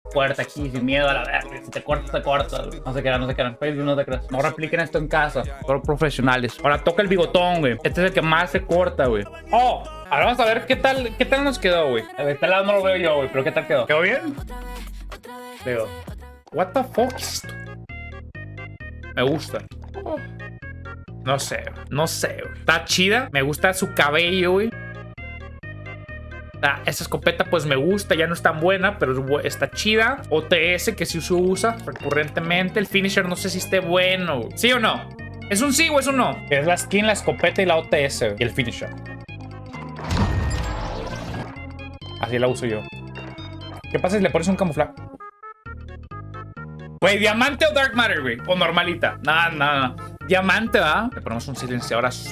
fuerte aquí, sin miedo a la verga. Si te cortas, te cortas. No se quedan, no se quedan. Facebook, no te creas. No repliquen esto en casa. Solo profesionales. Ahora toca el bigotón, güey. Este es el que más se corta, güey. Oh, ahora vamos a ver qué tal nos quedó, güey. De este lado no lo veo yo, güey, pero ¿qué tal quedó? ¿Quedó bien? Digo, what the fuck is esto? Me gusta. Oh. No sé, güey. Está chida. Me gusta su cabello, güey. Esa escopeta pues me gusta, ya no es tan buena, pero está chida. OTS que sí se usa recurrentemente. El finisher no sé si esté bueno. ¿Sí o no? ¿Es un sí o es un no? Es la skin, la escopeta y la OTS y el finisher. Así la uso yo. ¿Qué pasa si le pones un camuflaje? Güey, diamante o dark matter, güey. O normalita. No. Diamante, ¿va? Le ponemos un silenciador azul.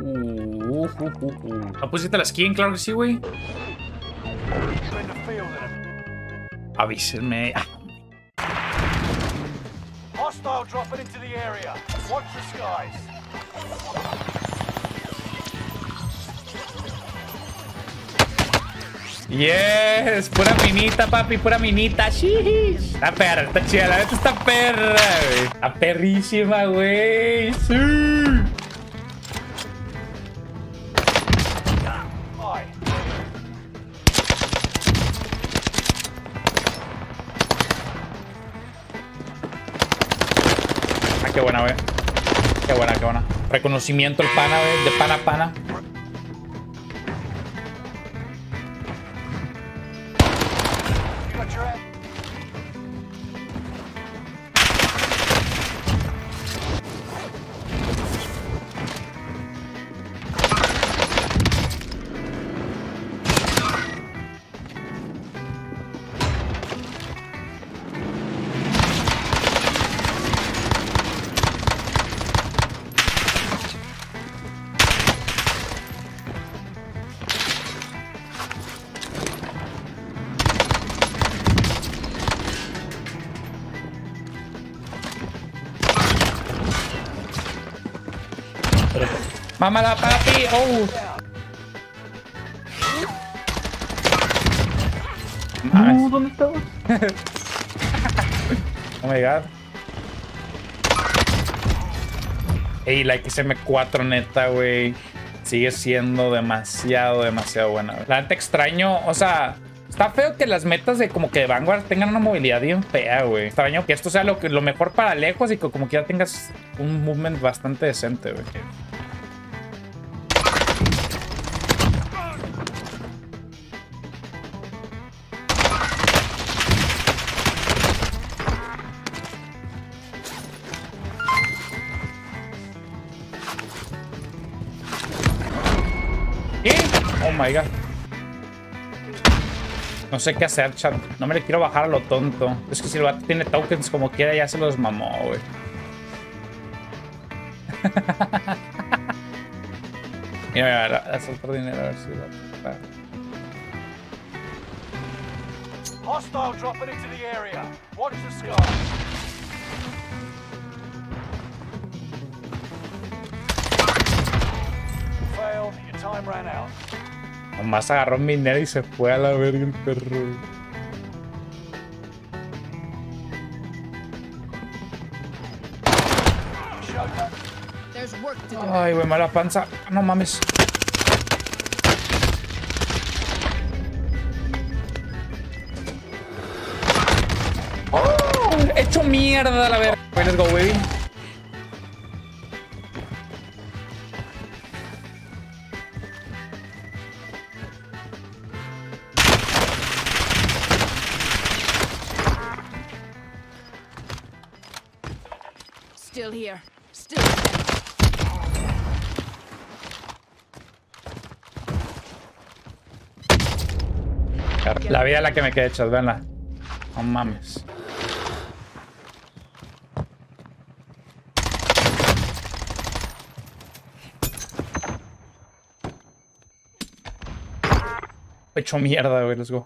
¿No pusiste la skin? Claro que sí, güey. Avísenme. Hostile dropping into the area. Watch the skies. Yes, pura minita, papi, pura minita. Shish. Está perra, está chida, la neta está perra, güey. Está perrísima, güey. Sí. Qué buena, güey. Qué buena. Reconocimiento el pana, güey. De pana a pana. Mámala, papi. Oh. No, ¿dónde estaba? Oh my god. Ey, la XM4 neta, güey. Sigue siendo demasiado buena, güey. La neta extraño, o sea, está feo que las metas de como que de Vanguard tengan una movilidad bien fea, güey. Extraño que esto sea lo mejor para lejos y que como que ya tengas un movement bastante decente, güey. ¿Qué? Oh my god. No sé qué hacer, chat. No me le quiero bajar a lo tonto. Es que si el vato tiene tokens como quiera, ya se los mamó, güey. Mira, a soltar dinero a ver si va. Hostile dropping into the area. Watch the sky. Failed. Your time ran out. Nomás agarró minero y se fue a la verga el perro. Ay, güey, mala panza. No mames. ¡Oh! Hecho mierda la verga. Let's go, baby. Still here. Still. La vida es la que me quedé hecha, venla. No mames. Hecho mierda, güey, let's go.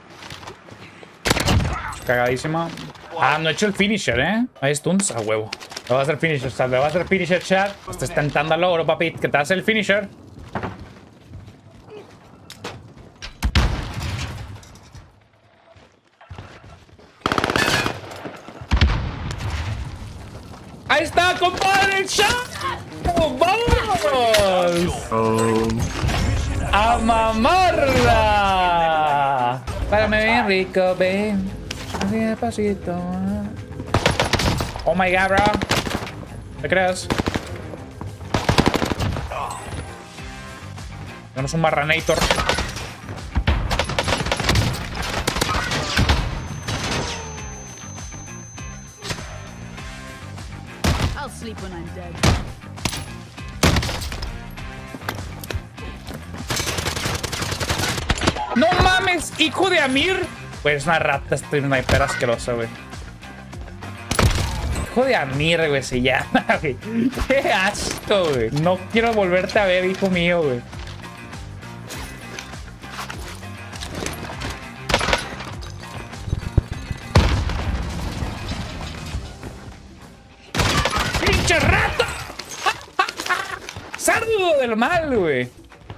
Cagadísima. Ah, no he hecho el finisher, ¿eh? Hay stunts a huevo. Le va a hacer finisher, chat. Le va a hacer finisher, chat. Estás tentando al logro, papi. Que te hace el finisher. Ahí está, compadre, el shot. ¡Vamos! ¡A mamarla! Párame bien rico, ven. Así despacito. Oh my god, bro. ¿Te crees? Tenemos un Marranator. I'll sleep when I'm dead. ¡No mames! ¡Hijo de Amir! Güey, es una rata este sniper asquerosa, güey. Hijo de Amir, güey, se llama, güey. ¡Qué asco, güey! No quiero volverte a ver, hijo mío, güey. ¡Pinche rata! ¡Sardo del mal, güey!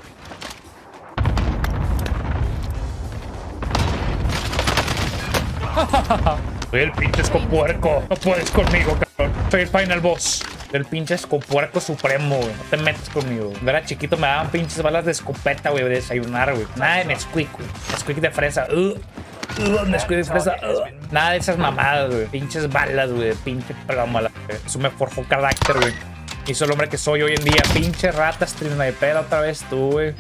Soy el pinche escopuerco. No puedes conmigo, cabrón. Soy el final boss. Soy el pinche escopuerco supremo, güey. No te metas conmigo. Cuando era chiquito me daban pinches balas de escopeta, güey, de desayunar, güey. Nada de Nesquik, güey. Nesquik de fresa. Nesquik de fresa. Nada de esas mamadas, güey. Pinches balas, güey. Pinche plomo. Eso me forjó carácter, güey. Hizo el hombre que soy hoy en día. Pinche rata, stream sniper otra vez tú, güey.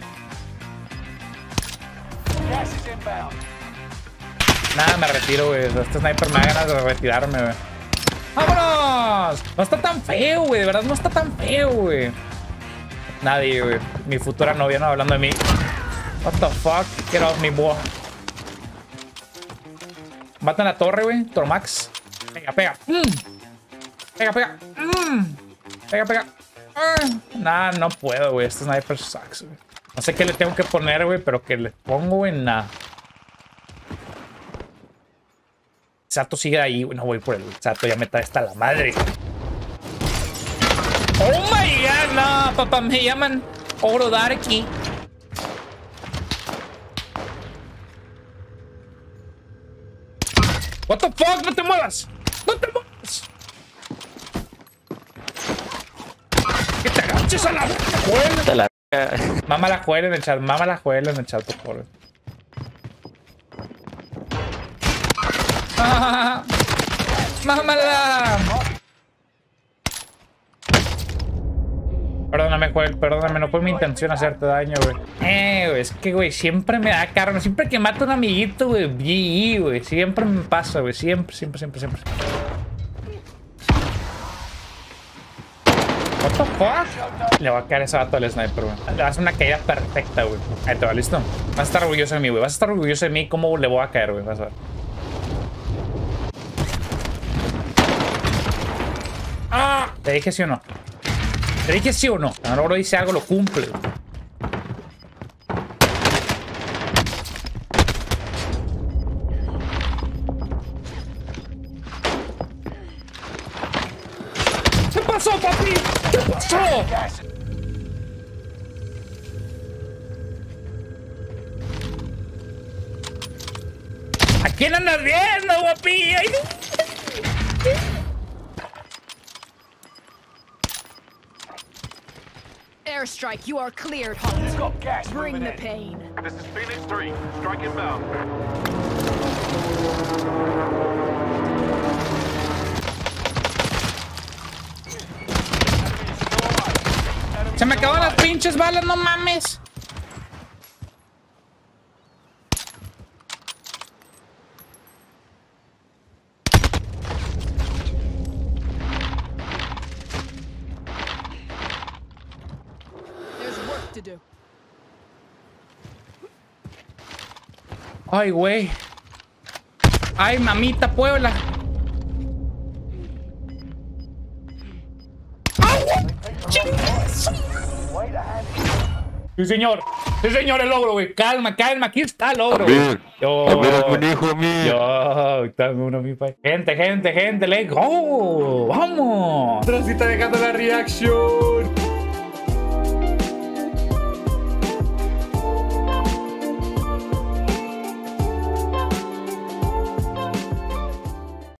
Gas is inbound. Nada, me retiro, güey. Este sniper me da ganas de retirarme, güey. ¡Vámonos! No está tan feo, güey. De verdad no está tan feo, güey. Nadie, güey. Mi futura novia no hablando de mí. What the fuck? Get off me, boy. Matan la torre, güey. Tormax. Pega, pega. Pega, pega. Pega, pega. Nah, no puedo, güey. Este sniper sucks, güey. No sé qué le tengo que poner, güey, pero que le pongo, güey, nada. Sato sigue ahí, güey. No voy por el Sato, ya me trae hasta la madre. Oh my god, no, papá, me llaman Oro Darky. What the fuck, no te muevas. No te muevas. Que te agaches a la juega. Mama la juega en el chat, mama la juega en el chat, por favor. ¡Mámala! Perdóname, Joel, perdóname, no fue mi intención hacerte daño, güey. Güey, es que, güey, siempre me da karma. Siempre que mato a un amiguito, güey, GG, güey. Siempre me pasa, güey. Siempre. What the fuck? Le va a caer ese vato al sniper, güey. Le va a hacer una caída perfecta, güey. Ahí te va, ¿listo? Vas a estar orgulloso de mí, güey. Vas a estar orgulloso de mí cómo le voy a caer, güey. Vas a ver. ¡Ah! ¿Te dije sí o no? ¿Te dije sí o no? Ahora bro dice algo, lo cumple. ¿Qué pasó, papi? ¿Qué pasó? ¿A quién andas viendo, guapi? Airstrike, you are cleared, Got Hunt. gas Bring moving the in. pain. This is Phoenix 3. Strike inbound. Se me acaban las pinches balas, no mames. There's work to do. Ay, güey. Ay, mamita Puebla. Sí, señor. Sí, señor, el logro, güey. Calma, calma. Aquí está el logro, güey. Yo, hijo mío. dame uno, mi pai. Gente, let's go. Vamos. Transita dejando la reacción.